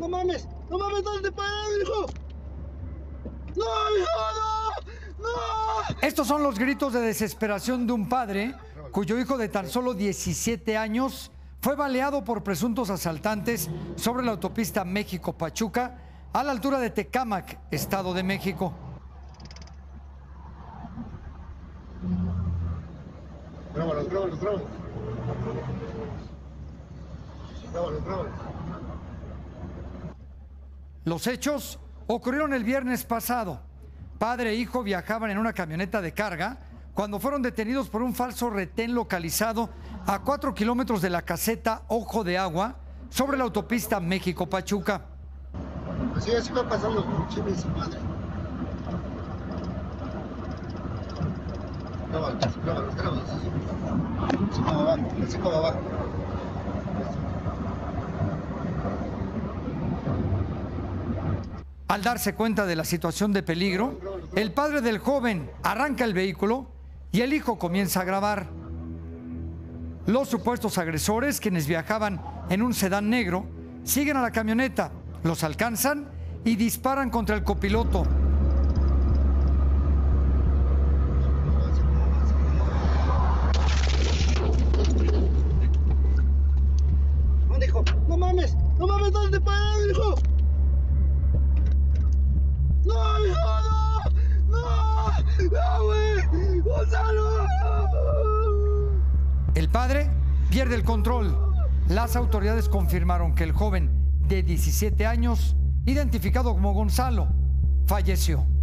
no mames, ¿dónde pararon, hijo? ¡No, hijo, no! ¡No! Estos son los gritos de desesperación de un padre cuyo hijo de tan solo 17 años fue baleado por presuntos asaltantes sobre la autopista México-Pachuca a la altura de Tecámac, Estado de México. Grábalos. Los hechos ocurrieron el viernes pasado. Padre e hijo viajaban en una camioneta de carga cuando fueron detenidos por un falso retén localizado a 4 kilómetros de la caseta Ojo de Agua sobre la autopista México-Pachuca. Así va pasando con Chile y su madre. Grábalos. Así como va. Al darse cuenta de la situación de peligro, el padre del joven arranca el vehículo y el hijo comienza a grabar. Los supuestos agresores, quienes viajaban en un sedán negro, siguen a la camioneta, los alcanzan y disparan contra el copiloto. ¿Dónde, hijo? No mames, ¿dónde pararon, hijo? ¡No, hijo, no, güey! ¡Gonzalo! El padre pierde el control. Las autoridades confirmaron que el joven de 17 años, identificado como Gonzalo, falleció.